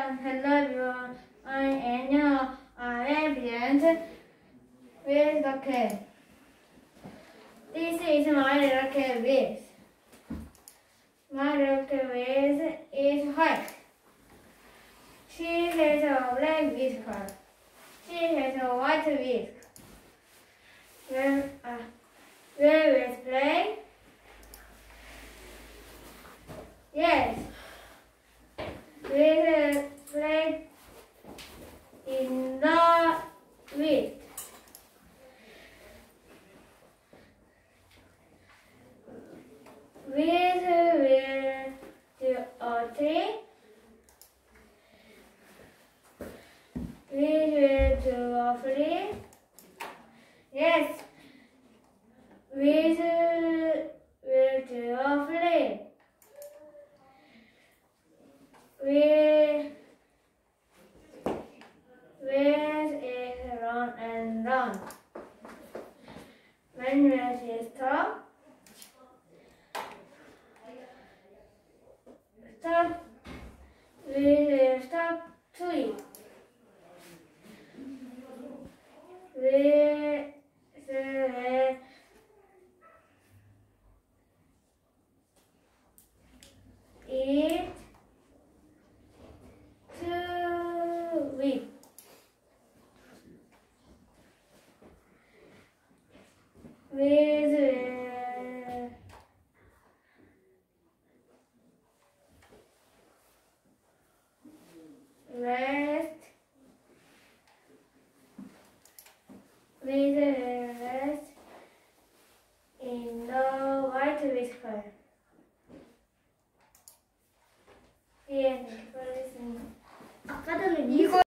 Hello everyone, I am Noah. I am present with the cat. This is my little cat with. My little cat with is white. She has a black whisker. She has a white whisk. Where we play? Yes. We play in the whisk. We will do a tree. We will do a flea. Yes, we will do a flea. We is run and run. When we stop, we will stop to eat. We will eat to eat. We will rest. We will rest in the white whisker. Yes, for listening. 아까 전에 이거